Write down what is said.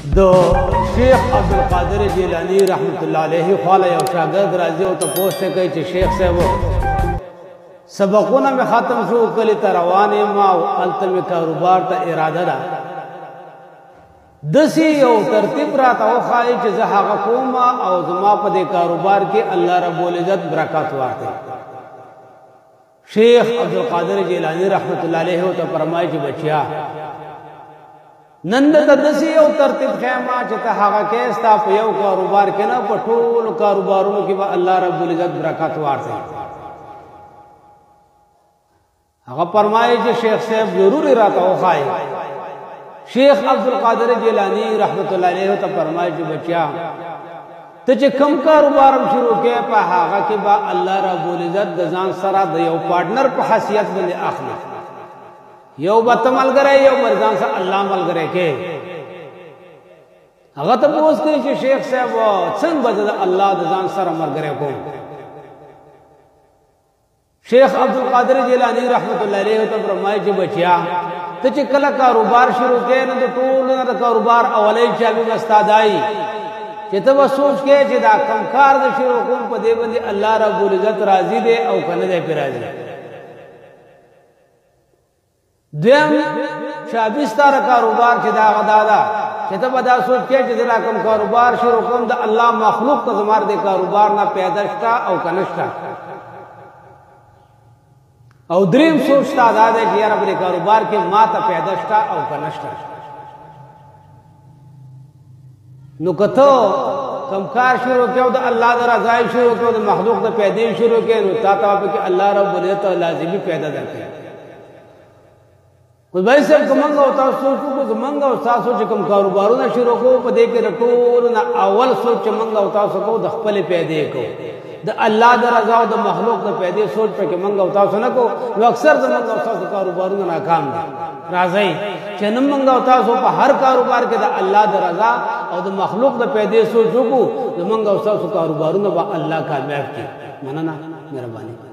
دو شیخ عبدالقادر جیلانی رحمت اللہ علیہ خواله یو شاگرد راځي او تاسو ته کوي چې شیخ صاحب سبقونه مې ختم شو کلی ته روانې ما او التم کاروبار ته اراده ده دسی یو ترتیب راته وخایي چې زه هغه کوم او زما په دې کاروبار کې الله رب العزت برکات ورکړي شیخ عبدالقادر جیلانی رحمت اللہ علیہ ته فرمایي چې بچیا نن د دسی یو ترتیب خیمه چې ته هغه کې ستا په یو کاروبار کې نه په ټول کاروبارونو کې به الله رب العزت برکات ورکړي هغه فرمایي چې شیخ صاحب ضروري راته وخایي شیخ عبدالقادر جیلانی رحمت اللہ علیہ ته فرمایي چې بچیا ته چې کم کاروبارم شروع کې په هغه کې به الله رب العزت د ځان سره د یو پارټنر په حیثیت باندې اخلي یو بتمل غره یو مرزان سره الله مل غره کې هغه ته پوښتنه کوي چې شیخ صاحب څنګه بدل الله د ځان سره مل غره کو شیخ عبدالقادر جیلانی رحمت اللہ علیہ ته فرمایي چې بچیا ته چې کله کاروبار شروع کې نو د ټول نه کاروبار اولای چابي مستادای چې ته سوچ کې چې دا کم کار د شروع کوم په دې باندې الله رب العزت راضي دی او کنه دی پر راضي دیم شابستار کاروبار چې دا غدادا چې ته بدا سوچ کې چې دا کم کاروبار شروع کوم د الله مخلوق ته زمار دې کاروبار نه پیدا شتا او کنهشتا او دریم سوچ تا دا دی چې یاره په کاروبار کې ما ته پیدا شتا او کنهشتا نو کته کم کار شروع کېو د الله د رضا شروع کېو د مخلوق د پیدا شروع کېو نو تا ته په الله رب العزت لازمي پیدا درکړي خو به سر کومنګ او تاسو کو کومنګ او تاسو چې کوم کاروبارونه شروع کوو په دې کې ټول نه اول سوچ منګ او تاسو کو د خپل پیدا کو د الله د رضا او د مخلوق د پیدا سوچ په کې منګ او تاسو نه کو نو اکثر د منګ او تاسو کاروبارونه ناکام دي راځي چې منګ او تاسو په هر کاروبار کې د الله د رضا او د مخلوق د پیدا سوچ وکړو د منګ او تاسو کاروبارونه به الله کامیاب کړي مننه مهرباني